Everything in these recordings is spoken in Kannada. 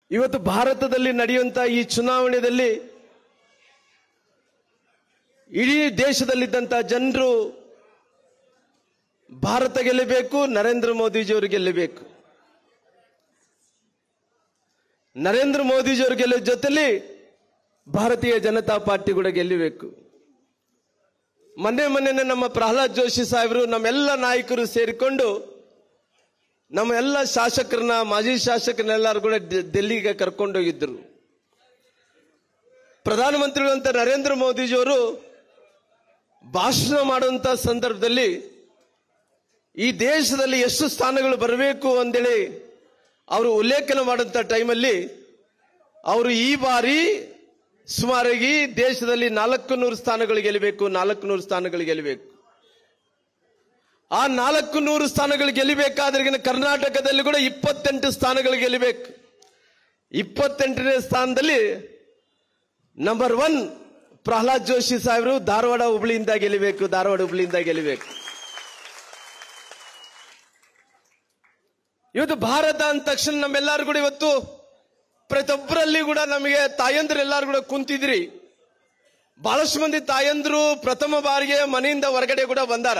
ಇವತ್ತು ಭಾರತದಲ್ಲಿ ನಡೆಯುವಂತ ಈ ಚುನಾವಣೆಯಲ್ಲಿ ಇಡೀ ದೇಶದಲ್ಲಿದ್ದಂತ ಜನರು ಭಾರತ ಗೆಲ್ಲಬೇಕು, ನರೇಂದ್ರ ಮೋದಿಜಿಯವರು ಗೆಲ್ಲಬೇಕು. ನರೇಂದ್ರ ಮೋದಿಜಿಯವರು ಗೆಲ್ಲುವ ಜೊತೆಲಿ ಭಾರತೀಯ ಜನತಾ ಪಾರ್ಟಿ ಕೂಡ ಗೆಲ್ಲಬೇಕು. ಮೊನ್ನೆ ನಮ್ಮ ಪ್ರಹ್ಲಾದ್ ಜೋಶಿ ಸಾಹೇಬರು ನಮ್ಮೆಲ್ಲ ನಾಯಕರು ಸೇರಿಕೊಂಡು ನಮ್ಮ ಎಲ್ಲ ಶಾಸಕರನ್ನ, ಮಾಜಿ ಶಾಸಕರನ್ನೆಲ್ಲರೂ ಕೂಡ ಡೆಲ್ಲಿಗೆ ಕರ್ಕೊಂಡೋಗಿದ್ದರು. ಪ್ರಧಾನಮಂತ್ರಿಗಳಂತ ನರೇಂದ್ರ ಮೋದಿಜಿಯವರು ಭಾಷಣ ಮಾಡುವಂತ ಸಂದರ್ಭದಲ್ಲಿ ಈ ದೇಶದಲ್ಲಿ ಎಷ್ಟು ಸ್ಥಾನಗಳು ಬರಬೇಕು ಅಂತೇಳಿ ಅವರು ಉಲ್ಲೇಖನ ಮಾಡುವಂತ ಟೈಮಲ್ಲಿ ಅವರು ಈ ಬಾರಿ ಸುಮಾರಾಗಿ ದೇಶದಲ್ಲಿ 400 ಸ್ಥಾನಗಳು ಗೆಲ್ಲಬೇಕು, 400 ಸ್ಥಾನಗಳು ಗೆಲ್ಲಬೇಕು. ಆ 400 ಸ್ಥಾನಗಳು ಗೆಲ್ಲಬೇಕಾದ್ರೆ ಕರ್ನಾಟಕದಲ್ಲಿ ಕೂಡ 28 ಸ್ಥಾನಗಳು ಗೆಲ್ಲಬೇಕು. 28ನೇ ಸ್ಥಾನದಲ್ಲಿ ನಂಬರ್ 1 ಪ್ರಹ್ಲಾದ್ ಜೋಶಿ ಸಾಹೇಬರು ಧಾರವಾಡ ಹುಬ್ಳಿಯಿಂದ ಗೆಲ್ಲಬೇಕು, ಧಾರವಾಡ ಹುಬ್ಳಿಯಿಂದ ಗೆಲ್ಲಬೇಕು. ಇವತ್ತು ಭಾರತ ಅಂದ ತಕ್ಷಣ ನಮ್ಮೆಲ್ಲರೂ ಕೂಡ ಇವತ್ತು ಪ್ರತಿಯೊಬ್ಬರಲ್ಲಿ ಕೂಡ ನಮಗೆ ತಾಯಂದ್ರು ಎಲ್ಲರೂ ಕೂಡ ಕುಂತಿದ್ರಿ. ಬಹಳಷ್ಟು ಮಂದಿ ತಾಯಂದ್ರು ಪ್ರಥಮ ಬಾರಿಗೆ ಮನೆಯಿಂದ ಹೊರಗಡೆ ಕೂಡ ಬಂದಾರ.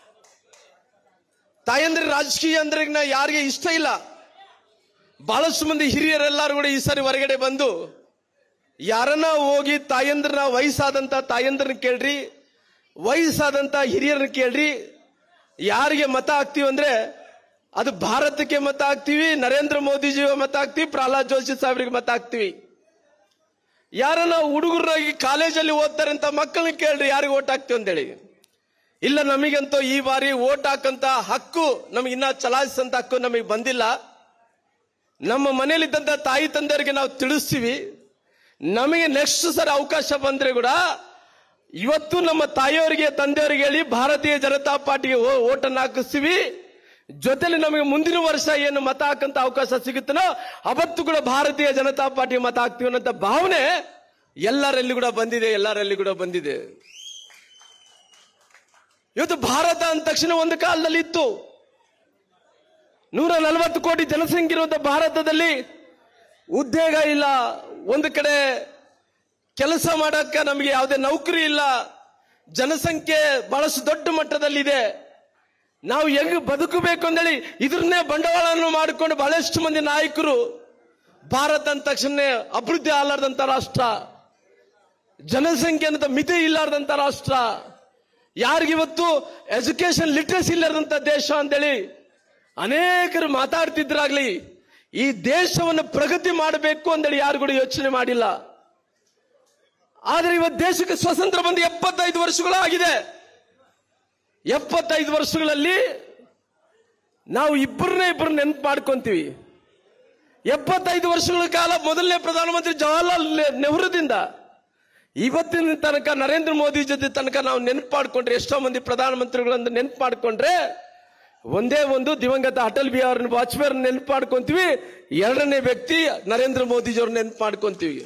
ತಾಯಂದ್ರ ರಾಜಕೀಯ ಅಂದ್ರೆ ಯಾರಿಗೆ ಇಷ್ಟ ಇಲ್ಲ. ಬಹಳಷ್ಟು ಮಂದಿ ಹಿರಿಯರೆಲ್ಲರೂ ಕೂಡ ಈ ಸಾರಿ ಹೊರಗಡೆ ಬಂದು ಯಾರನ್ನ ಹೋಗಿ ತಾಯಂದ್ರನ್ನ, ವಯಸ್ಸಾದಂತ ತಾಯಂದ್ರನ್ನ ಕೇಳ್ರಿ, ವಯಸ್ಸಾದಂತ ಹಿರಿಯರನ್ನ ಕೇಳ್ರಿ, ಯಾರಿಗೆ ಮತ ಹಾಕ್ತೀವಿ ಅಂದ್ರೆ ಅದು ಭಾರತಕ್ಕೆ ಮತ ಹಾಕ್ತಿವಿ, ನರೇಂದ್ರ ಮೋದಿಜಿಗೆ ಮತ ಹಾಕ್ತಿವಿ, ಪ್ರಹ್ಲಾದ್ ಜೋಶಿ ಸಾಹೇಬ್ರಿಗೆ ಮತ ಹಾಕ್ತಿವಿ. ಯಾರನ್ನ ಹುಡುಗರಾಗಿ ಕಾಲೇಜಲ್ಲಿ ಓದ್ತಾರೆ ಅಂತ ಮಕ್ಕಳನ್ನ ಕೇಳ್ರಿ, ಯಾರಿಗೆ ಓಟ್ ಹಾಕ್ತಿವಿ ಅಂತೇಳಿ. ಇಲ್ಲ, ನಮಗಂತೂ ಈ ಬಾರಿ ಓಟ್ ಹಾಕಂತ ಹಕ್ಕು ನಮಗೆ ಇನ್ನ ಚಲಾಯಿಸಂತ ಹಕ್ಕು ನಮಗೆ ಬಂದಿಲ್ಲ. ನಮ್ಮ ಮನೆಯಲ್ಲಿದ್ದಂತ ತಾಯಿ ತಂದೆಯವರಿಗೆ ನಾವು ತಿಳಿಸ್ತೀವಿ. ನಮಗೆ ನೆಕ್ಸ್ಟ್ ಸರ್ ಅವಕಾಶ ಬಂದ್ರೆ ಕೂಡ ಇವತ್ತು ನಮ್ಮ ತಾಯಿಯವರಿಗೆ, ತಂದೆಯವರಿಗೆ ಹೇಳಿ ಭಾರತೀಯ ಜನತಾ ಪಾರ್ಟಿಗೆ ಓಟನ್ನು ಹಾಕಿಸ್ತೀವಿ. ಜೊತೆಲಿ ನಮಗೆ ಮುಂದಿನ ವರ್ಷ ಏನು ಮತ ಹಾಕಂತ ಅವಕಾಶ ಸಿಗುತ್ತನೋ ಅವತ್ತು ಕೂಡ ಭಾರತೀಯ ಜನತಾ ಪಾರ್ಟಿ ಮತ ಹಾಕ್ತೀವಿ ಅನ್ನೋ ಭಾವನೆ ಎಲ್ಲರಲ್ಲಿ ಕೂಡ ಬಂದಿದೆ. ಇವತ್ತು ಭಾರತ ಅಂದ ತಕ್ಷಣ ಒಂದು ಕಾಲದಲ್ಲಿ ಇತ್ತು 140 ಕೋಟಿ ಜನಸಂಖ್ಯೆ ಇರುವಂತ ಭಾರತದಲ್ಲಿ ಉದ್ಯೋಗ ಇಲ್ಲ, ಒಂದು ಕಡೆ ಕೆಲಸ ಮಾಡಕ್ಕೆ ನಮಗೆ ಯಾವುದೇ ನೌಕರಿ ಇಲ್ಲ, ಜನಸಂಖ್ಯೆ ಬಹಳಷ್ಟು ದೊಡ್ಡ ಮಟ್ಟದಲ್ಲಿದೆ. ನಾವು ಹೆಂಗ್ ಬದುಕಬೇಕು ಅಂದೇಳಿ ಇದ್ರನ್ನೇ ಬಂಡವಾಳವನ್ನು ಮಾಡಿಕೊಂಡು ಬಹಳಷ್ಟು ಮಂದಿ ನಾಯಕರು ಭಾರತ ಅಂದ ತಕ್ಷಣ ಅಭಿವೃದ್ಧಿ ಆಗಲಾರ್ದಂತ ರಾಷ್ಟ್ರ, ಜನಸಂಖ್ಯೆ ಅಂತ ಮಿತಿ ಇಲ್ಲಾರ್ದಂತ ರಾಷ್ಟ್ರ, ಯಾರಿಗಿವತ್ತು ಎಜುಕೇಶನ್ ಲಿಟ್ರಸಿ ಇಲ್ಲದಂತ ದೇಶ ಅಂತೇಳಿ ಅನೇಕರು ಮಾತಾಡ್ತಿದ್ರಾಗ್ಲಿ ಈ ದೇಶವನ್ನು ಪ್ರಗತಿ ಮಾಡಬೇಕು ಅಂತೇಳಿ ಯಾರು ಕೂಡ ಯೋಚನೆ ಮಾಡಿಲ್ಲ. ಆದ್ರೆ ಇವತ್ತು ದೇಶಕ್ಕೆ ಸ್ವಾತಂತ್ರ್ಯ ಬಂದು 75 ವರ್ಷಗಳಾಗಿದೆ. 75 ವರ್ಷಗಳಲ್ಲಿ ನಾವು ಇಬ್ಬರು ನೆನಪು ಮಾಡ್ಕೊಂತೀವಿ. 75 ವರ್ಷಗಳ ಕಾಲ ಮೊದಲನೇ ಪ್ರಧಾನಮಂತ್ರಿ ಜವಾಹರ್ಲಾಲ್ ನೆಹರೂದಿಂದ ಇವತ್ತಿನ ತನಕ ನರೇಂದ್ರ ಮೋದಿ ಜೊತೆ ತನಕ ನಾವು ನೆನಪು ಮಾಡ್ಕೊಂಡ್ರೆ, ಎಷ್ಟೋ ಮಂದಿ ಪ್ರಧಾನಮಂತ್ರಿಗಳನ್ನು ನೆನಪು ಮಾಡ್ಕೊಂಡ್ರೆ ಒಂದೇ ಒಂದು ದಿವಂಗತ ಅಟಲ್ ಬಿಹಾರಿ ವಾಜಪೇಯಿ ನೆನಪು ಮಾಡ್ಕೊಂತೀವಿ, ಎರಡನೇ ವ್ಯಕ್ತಿ ನರೇಂದ್ರ ಮೋದಿಜಿಯವ್ರ ನೆನಪು ಮಾಡ್ಕೊಂತೀವಿ.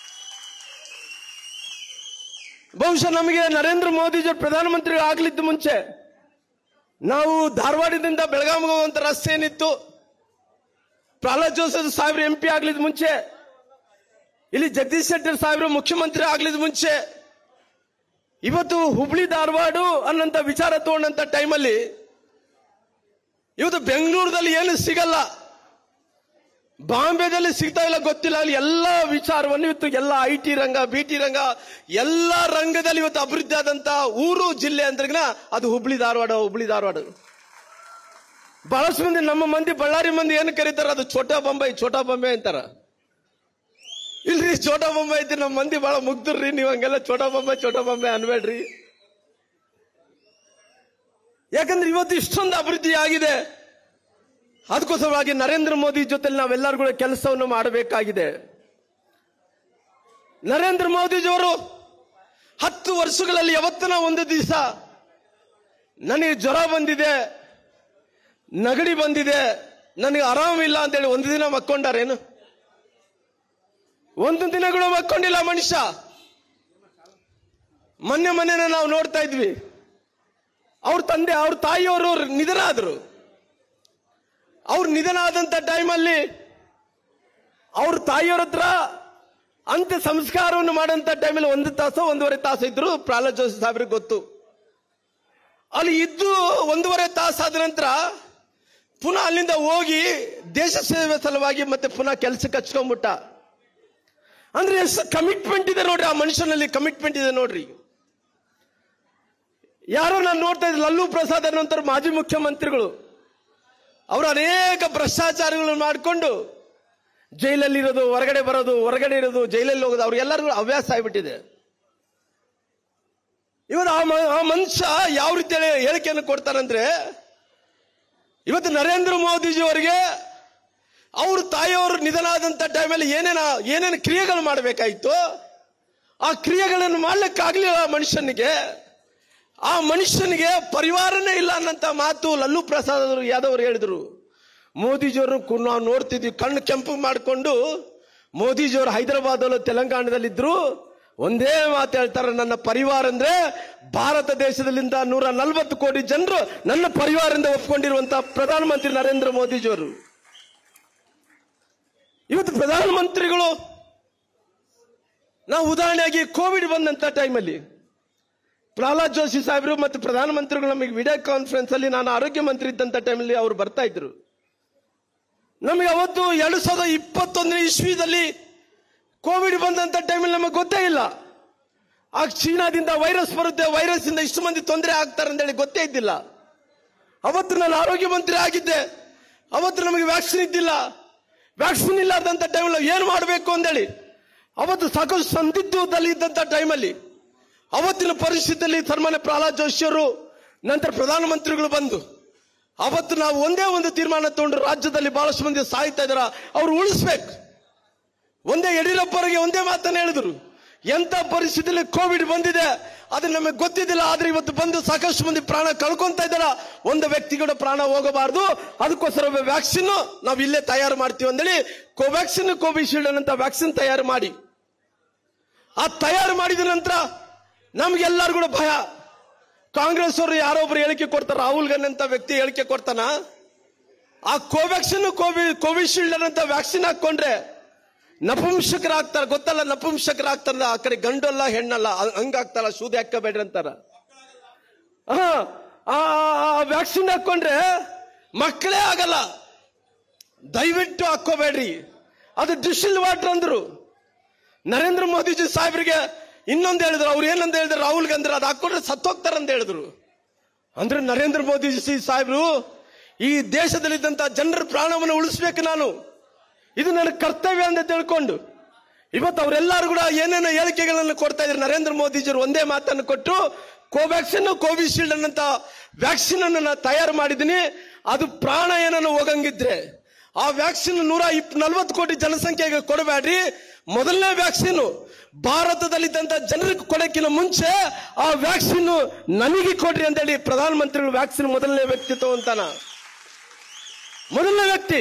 ಬಹುಶಃ ನಮಗೆ ನರೇಂದ್ರ ಮೋದಿಜಿಯವ್ರ ಪ್ರಧಾನಮಂತ್ರಿ ಆಗ್ಲಿದ್ದ ಮುಂಚೆ ನಾವು ಧಾರವಾಡದಿಂದ ಬೆಳಗಾವಿಗೆ ಹೋಗುವಂತ ರಸ್ತೆ ಏನಿತ್ತು, ಪ್ರಹ್ಲಾದ್ ಜೋಶಿ ಸಾಹೇಬ್ರು MP ಆಗ್ಲಿದ್ದ ಮುಂಚೆ, ಇಲ್ಲಿ ಜಗದೀಶ್ ಶೆಟ್ಟರ್ ಸಾಹೇಬ್ರು ಮುಖ್ಯಮಂತ್ರಿ ಆಗ್ಲಿದ್ದ ಮುಂಚೆ, ಇವತ್ತು ಹುಬ್ಳಿ ಧಾರವಾಡ ಅನ್ನಂತ ವಿಚಾರ ತಗೊಂಡಂತ ಟೈಮಲ್ಲಿ ಇವತ್ತು ಬೆಂಗಳೂರಲ್ಲಿ ಏನು ಸಿಗಲ್ಲ, ಬಾಂಬೆದಲ್ಲಿ ಸಿಗ್ತಾ ಇಲ್ಲ ಗೊತ್ತಿಲ್ಲ, ಅಲ್ಲಿ ಎಲ್ಲ ವಿಚಾರವನ್ನು ಇವತ್ತು ಎಲ್ಲ IT ರಂಗ, BT ರಂಗ, ಎಲ್ಲ ರಂಗದಲ್ಲಿ ಇವತ್ತು ಅಭಿವೃದ್ಧಿ ಆದಂತ ಊರು ಜಿಲ್ಲೆ ಅಂದ್ರೆ ಅದು ಹುಬ್ಳಿ ಧಾರವಾಡ. ಬಹಳಷ್ಟು ಮಂದಿ ನಮ್ಮ ಮಂದಿ ಬಳ್ಳಾರಿ ಮಂದಿ ಏನು ಕರೀತಾರ, ಅದು ಛೋಟಾ ಬಾಂಬೆ ಅಂತಾರ. ಇಲ್ರಿ, ಛೋಟಾ ಬಾಂಬೆ ಐತಿ, ನಮ್ಮ ಮಂದಿ ಬಹಳ ಮುಗ್ದ್ರಿ, ನೀವು ಹಂಗೆಲ್ಲ ಛೋಟಾ ಬಾಂಬೆ ಅನ್ಬೇಡ್ರಿ. ಯಾಕಂದ್ರೆ ಇವತ್ತು ಇಷ್ಟೊಂದು ಅಭಿವೃದ್ಧಿ ಆಗಿದೆ. ಅದಕ್ಕೋಸ್ಕರವಾಗಿ ನರೇಂದ್ರ ಮೋದಿ ಜೊತೆ ನಾವೆಲ್ಲರೂ ಕೂಡ ಕೆಲಸವನ್ನು ಮಾಡಬೇಕಾಗಿದೆ. ನರೇಂದ್ರ ಮೋದಿಜಿಯವರು 10 ವರ್ಷಗಳಲ್ಲಿ ಯಾವತ್ತನ ಒಂದು ದಿವಸ ನನಗೆ ಜ್ವರ ಬಂದಿದೆ, ನೆಗಡಿ ಬಂದಿದೆ, ನನಗೆ ಆರಾಮಿಲ್ಲ ಅಂತೇಳಿ ಒಂದು ದಿನ ಮಕ್ಕೊಂಡಾರೇನು? ಒಂದು ದಿನ ಕೂಡ ಮಕ್ಕೊಂಡಿಲ್ಲ ಮನುಷ್ಯ. ಮೊನ್ನೆ ನಾವು ನೋಡ್ತಾ ಇದ್ವಿ, ಅವ್ರ ತಾಯಿಯವರು ನಿಧನ ಆದ್ರು. ಅವ್ರು ನಿಧನ ಆದಂತ ಟೈಮಲ್ಲಿ ಅವ್ರ ತಾಯಿಯವ್ರ ಹತ್ರ ಅಂತ್ಯ ಸಂಸ್ಕಾರವನ್ನು ಮಾಡಂತ ಟೈಮಲ್ಲಿ 1 ತಾಸು 1.5 ತಾಸು ಇದ್ರು ಪ್ರಹ್ಲಾದ್ ಜೋಶಿ ಸಾಹೇಬ್ರಿಗೆ ಗೊತ್ತು. ಅಲ್ಲಿ ಇದ್ದು 1.5 ತಾಸು ಆದ ನಂತರ ಪುನಃ ಅಲ್ಲಿಂದ ಹೋಗಿ ದೇಶ ಸೇವೆ ಸಲುವಾಗಿ ಮತ್ತೆ ಪುನಃ ಕೆಲಸಕ್ಕೆ ಹಚ್ಕೊಂಡ್ಬಿಟ್ಟ. ಅಂದ್ರೆ ಎಷ್ಟು ಕಮಿಟ್ಮೆಂಟ್ ಇದೆ ನೋಡ್ರಿ, ಆ ಮನುಷ್ಯನಲ್ಲಿ ಕಮಿಟ್ಮೆಂಟ್ ಇದೆ ನೋಡ್ರಿ. ಯಾರೋ ನಾನು ನೋಡ್ತಾ ಇದ್ದೆ, ಲಲ್ಲೂ ಪ್ರಸಾದ್ ಅನ್ನೋಂಥ ಮಾಜಿ ಮುಖ್ಯಮಂತ್ರಿಗಳು, ಅವರು ಅನೇಕ ಭ್ರಷ್ಟಾಚಾರಗಳನ್ನು ಮಾಡಿಕೊಂಡು ಜೈಲಲ್ಲಿ ಇರೋದು, ಹೊರಗಡೆ ಬರೋದು, ಹೊರಗಡೆ ಇರೋದು, ಜೈಲಲ್ಲಿ ಹೋಗೋದು, ಅವ್ರಿಗೆಲ್ಲರಿಗೂ ಹವ್ಯಾಸ ಆಗಿಬಿಟ್ಟಿದೆ. ಇವತ್ತು ಆ ಮನುಷ್ಯ ಯಾವ ರೀತಿ ಹೇಳಿಕೆಯನ್ನು ಕೊಡ್ತಾರಂದ್ರೆ, ಇವತ್ತು ನರೇಂದ್ರ ಮೋದಿಜಿ ಅವರಿಗೆ ಅವ್ರ ತಾಯಿಯವರು ನಿಧನ ಆದಂತ ಟೈಮಲ್ಲಿ ಏನೇನು ಕ್ರಿಯೆಗಳು ಮಾಡಬೇಕಾಯ್ತು, ಆ ಕ್ರಿಯೆಗಳನ್ನು ಮಾಡ್ಲಿಕ್ಕಾಗ್ಲಿಲ್ಲ ಆ ಮನುಷ್ಯನಿಗೆ ಪರಿವಾರನೇ ಇಲ್ಲ ಅನ್ನಂತ ಮಾತು ಲಲ್ಲೂ ಪ್ರಸಾದ್ ಯಾದವ್ ಅವರು ಹೇಳಿದ್ರು. ಮೋದಿಜಿಯವರು ನಾವು ನೋಡ್ತಿದ್ವಿ, ಕಣ್ಣು ಕೆಂಪು ಮಾಡಿಕೊಂಡು ಮೋದಿಜಿಯವರು ಹೈದರಾಬಾದ್ ತೆಲಂಗಾಣದಲ್ಲಿದ್ರು. ಒಂದೇ ಮಾತು ಹೇಳ್ತಾರೆ, ನನ್ನ ಪರಿವಾರ ಅಂದ್ರೆ ಭಾರತ ದೇಶದಲ್ಲಿಂದ 140 ಕೋಟಿ ಜನರು ನನ್ನ ಪರಿವಾರದಿಂದ ಒಪ್ಕೊಂಡಿರುವಂತಹ ಪ್ರಧಾನಮಂತ್ರಿ ನರೇಂದ್ರ ಮೋದಿಜಿಯವರು. ಇವತ್ತು ಪ್ರಧಾನಮಂತ್ರಿಗಳು, ನಾವು ಉದಾಹರಣೆಯಾಗಿ ಕೋವಿಡ್ ಬಂದಂತ ಟೈಮಲ್ಲಿ ಪ್ರಹ್ಲಾದ್ ಜೋಶಿ ಸಾಹೇಬರು ಮತ್ತು ಪ್ರಧಾನಮಂತ್ರಿಗಳು ನಮಗೆ ವಿಡಿಯೋ ಕಾನ್ಫರೆನ್ಸ್ ಅಲ್ಲಿ, ನಾನು ಆರೋಗ್ಯ ಮಂತ್ರಿ ಇದ್ದಂತ ಟೈಮಲ್ಲಿ ಅವರು ಬರ್ತಾ ಇದ್ರು. ನಮಗೆ ಅವತ್ತು 2021 ಇಸ್ವಿದಲ್ಲಿ ಕೋವಿಡ್ ಬಂದಂತ ಟೈಮಲ್ಲಿ ನಮಗೆ ಗೊತ್ತೇ ಇಲ್ಲ. ಆ ಚೀನಾದಿಂದ ವೈರಸ್ ಬರುತ್ತೆ, ವೈರಸ್ ಇಂದ ಇಷ್ಟು ಮಂದಿ ತೊಂದರೆ ಆಗ್ತಾರೆ ಅಂತೇಳಿ ಗೊತ್ತೇ ಇದ್ದಿಲ್ಲ. ಅವತ್ತು ನಾನು ಆರೋಗ್ಯ ಮಂತ್ರಿ ಆಗಿದ್ದೆ. ಅವತ್ತು ನಮಗೆ ವ್ಯಾಕ್ಸಿನ್ ಇದ್ದಿಲ್ಲ. ವ್ಯಾಕ್ಸಿನ್ ಇಲ್ಲದಂತ ಟೈಮಲ್ಲಿ ಏನು ಮಾಡಬೇಕು ಅಂತೇಳಿ ಅವತ್ತು ಸಾಕಷ್ಟು ಸಂದಿಗ್ಧದಲ್ಲಿ ಇದ್ದಂತ ಟೈಮಲ್ಲಿ, ಅವತ್ತಿನ ಪರಿಸ್ಥಿತಿಯಲ್ಲಿ ಸನ್ಮಾನ್ಯ ಪ್ರಹ್ಲಾದ್ ಜೋಶಿಯವರು ನಂತರ ಪ್ರಧಾನಮಂತ್ರಿಗಳು ಬಂದು ಅವತ್ತು ನಾವು ಒಂದೇ ಒಂದು ತೀರ್ಮಾನ ತಗೊಂಡು, ರಾಜ್ಯದಲ್ಲಿ ಬಹಳಷ್ಟು ಮಂದಿ ಸಾಯ್ತಾ ಇದಾರ, ಅವ್ರು ಉಳಿಸ್ಬೇಕು. ಒಂದೇ ಯಡಿಯೂರಪ್ಪರಿಗೆ ಒಂದೇ ಮಾತನ್ನು ಹೇಳಿದ್ರು, ಎಂತ ಪರಿಸ್ಥಿತಿಯಲ್ಲಿ ಕೋವಿಡ್ ಬಂದಿದೆ ಅದು ನಮಗೆ ಗೊತ್ತಿದ್ದಿಲ್ಲ, ಆದ್ರೆ ಇವತ್ತು ಬಂದು ಸಾಕಷ್ಟು ಮಂದಿ ಪ್ರಾಣ ಕಳ್ಕೊಂತ ಇದ್ದಾರ, ಒಂದು ವ್ಯಕ್ತಿ ಕೂಡ ಪ್ರಾಣ ಹೋಗಬಾರದು, ಅದಕ್ಕೋಸ್ಕರ ವ್ಯಾಕ್ಸಿನ್ ನಾವು ಇಲ್ಲೇ ತಯಾರು ಮಾಡ್ತೀವಿ ಅಂದೇಳಿ ಕೋವ್ಯಾಕ್ಸಿನ್, ಕೋವಿಶೀಲ್ಡ್ ಅನ್ನಂತ ವ್ಯಾಕ್ಸಿನ್ ತಯಾರು ಮಾಡಿ, ಆ ತಯಾರು ಮಾಡಿದ ನಂತರ ನಮ್ಗೆಲ್ಲರೂ ಕೂಡ ಭಯ. ಕಾಂಗ್ರೆಸ್ ಅವರು ಯಾರೋ ಒಬ್ರು ಹೇಳಿಕೆ ಕೊಡ್ತಾರ, ರಾಹುಲ್ ಗಾಂಧಿ ಅಂತ ವ್ಯಕ್ತಿ ಹೇಳಿಕೆ ಕೊಡ್ತಾನ, ಆ ಕೋವ್ಯಾಕ್ಸಿನ್ ಕೋವಿಶೀಲ್ಡ್ ಅನ್ನಂತ ವ್ಯಾಕ್ಸಿನ್ ಹಾಕೊಂಡ್ರೆ ನಪುಂಸಕರಾಗ್ತಾರ, ಗೊತ್ತಲ್ಲ ನಪುಂಸಕರಾಗ್ತಾರ, ಆ ಕಡೆ ಗಂಡಲ್ಲ ಹೆಣ್ಣಲ್ಲ ಹಂಗಾಗ್ತಾರ, ಸೂದಿ ಹಾಕಬೇಡ್ರಿ ಅಂತಾರ. ಆ ವ್ಯಾಕ್ಸಿನ್ ಹಾಕೊಂಡ್ರೆ ಮಕ್ಕಳೇ ಆಗಲ್ಲ, ದಯವಿಟ್ಟು ಹಾಕೋಬೇಡ್ರಿ, ಅದು ಡಿಸ್ಟಿಲ್ ವಾಟರ್ ಅಂದ್ರು. ನರೇಂದ್ರ ಮೋದಿಜಿ ಸಾಹೇಬ್ರಿಗೆ ಇನ್ನೊಂದು ಹೇಳಿದ್ರು, ಅವ್ರು ಏನಂತ ಹೇಳಿದ್ರು, ರಾಹುಲ್ ಗಾಂಧಿ ಅದು ಹಾಕೊಂಡ್ರೆ ಸತ್ತೋಗ್ತಾರಂತ ಹೇಳಿದ್ರು. ಅಂದ್ರೆ ನರೇಂದ್ರ ಮೋದಿಜಿ ಸಾಹೇಬ್ರು ಈ ದೇಶದಲ್ಲಿದ್ದಂತ ಜನರ ಪ್ರಾಣವನ್ನು ಉಳಿಸ್ಬೇಕು, ನಾನು ಇದು ನನ್ನ ಕರ್ತವ್ಯ ಅಂತ ತಿಳ್ಕೊಂಡು ಇವತ್ತು ಅವರೆಲ್ಲರೂ ಕೂಡ ಏನೇನೋ ಹೇಳಿಕೆಗಳನ್ನು ಕೊಡ್ತಾ ಇದ್ರು. ನರೇಂದ್ರ ಮೋದಿಜಿಯವರು ಒಂದೇ ಮಾತನ್ನು ಕೊಟ್ಟು, ಕೋವ್ಯಾಕ್ಸಿನ್ ಕೋವಿಶೀಲ್ಡ್ ಅನ್ನಂತ ವ್ಯಾಕ್ಸಿನ್ ಅನ್ನು ನಾನು ತಯಾರು ಮಾಡಿದ್ದೀನಿ, ಅದು ಪ್ರಾಣ ಏನನ್ನು ಹೋಗಂಗಿದ್ರೆ ಆ ವ್ಯಾಕ್ಸಿನ್ 140 ಕೋಟಿ ಜನಸಂಖ್ಯೆಗೆ ಕೊಡಬೇಡ್ರಿ, ಮೊದಲನೇ ವ್ಯಾಕ್ಸಿನ್ ಭಾರತದಲ್ಲಿದ್ದಂತ ಜನರಿಗೆ ಕೊಡಕ್ಕಿಂತ ಮುಂಚೆ ಆ ವ್ಯಾಕ್ಸಿನ್ ನನಗೆ ಕೊಡ್ರಿ ಅಂತೇಳಿ ಪ್ರಧಾನಮಂತ್ರಿಗಳು ವ್ಯಾಕ್ಸಿನ್ ಮೊದಲನೇ ವ್ಯಕ್ತಿ ತಗೊಂತಾನ, ಮೊದಲನೇ ವ್ಯಕ್ತಿ.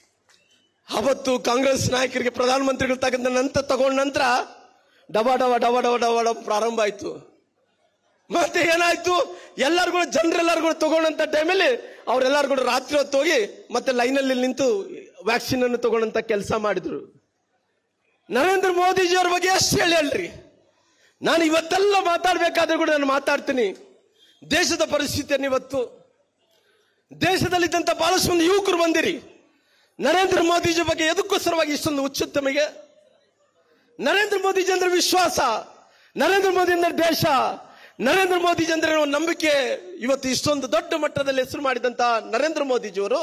ಅವತ್ತು ಕಾಂಗ್ರೆಸ್ ನಾಯಕರಿಗೆ ಪ್ರಧಾನಮಂತ್ರಿಗಳು ತಗೊಂಡ ನಂತರ ಡಬ ಡಬ ಡಬ ಡಬ ಡಬ ಡಬ ಪ್ರಾರಂಭ ಆಯ್ತು. ಮತ್ತೆ ಏನಾಯ್ತು, ಎಲ್ಲರೂ ಕೂಡ ಜನರೆಲ್ಲರೂ ಕೂಡ ತಗೊಂಡಂತ ಟೈಮಲ್ಲಿ ಅವರೆಲ್ಲರೂ ಕೂಡ ರಾತ್ರಿ ಹೊತ್ತು ಹೋಗಿ ಮತ್ತೆ ಲೈನಲ್ಲಿ ನಿಂತು ವ್ಯಾಕ್ಸಿನ್ ಅನ್ನು ತಗೊಂಡಂತ ಕೆಲಸ ಮಾಡಿದ್ರು. ನರೇಂದ್ರ ಮೋದಿಜಿ ಅವ್ರ ಬಗ್ಗೆ ಎಷ್ಟು ಹೇಳ್ರಿ, ನಾನು ಇವತ್ತೆಲ್ಲ ಮಾತಾಡ್ಬೇಕಾದ್ರೆ ಕೂಡ ನಾನು ಮಾತಾಡ್ತೀನಿ. ದೇಶದ ಪರಿಸ್ಥಿತಿಯನ್ನು ಇವತ್ತು ದೇಶದಲ್ಲಿದ್ದಂತ ಬಹಳಷ್ಟು ಮಂದಿ ಯುವಕರು ಬಂದಿರಿ, ನರೇಂದ್ರ ಮೋದಿಜಿ ಬಗ್ಗೆ ಎದಕ್ಕೋಸ್ಕರವಾಗಿ ಇಷ್ಟೊಂದು ಹುಚ್ಚು ತಮಗೆ? ನರೇಂದ್ರ ಮೋದಿಜಿ ಅಂದ್ರೆ ವಿಶ್ವಾಸ, ನರೇಂದ್ರ ಮೋದಿ ಅಂದ್ರೆ ದೇಶ, ನರೇಂದ್ರ ಮೋದಿಜಿ ಅಂದ್ರೆ ನಂಬಿಕೆ. ಇವತ್ತು ಇಷ್ಟೊಂದು ದೊಡ್ಡ ಮಟ್ಟದಲ್ಲಿ ಹೆಸರು ಮಾಡಿದಂತ ನರೇಂದ್ರ ಮೋದಿಜಿಯವರು